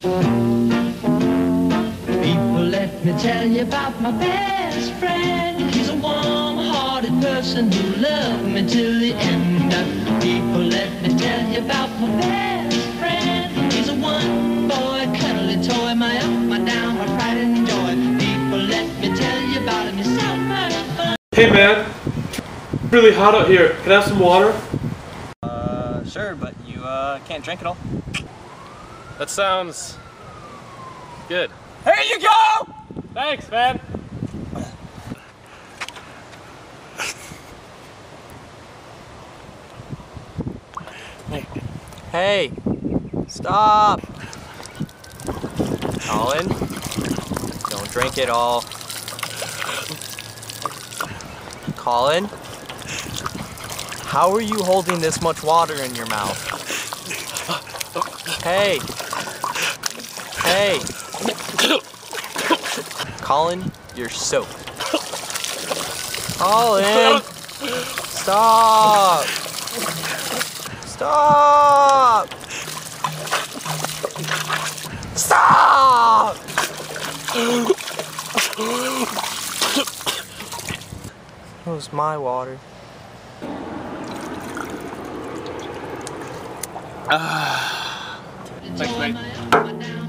People, let me tell you about my best friend. He's a warm-hearted person who loved me till the end. People, let me tell you about my best friend. He's a one-boy cuddly toy, my up, my down, my pride and joy. People, let me tell you about him. He's so much fun. Hey man, it's really hot out here. Can I have some water? Sure, but you can't drink it all. That sounds good. Here you go! Thanks, man. Hey, stop! Colin, don't drink it all. Colin, how are you holding this much water in your mouth? Hey! Hey! Colin, you're soaked. Colin! Stop! Stop! Stop! It was my water. Thanks, mate.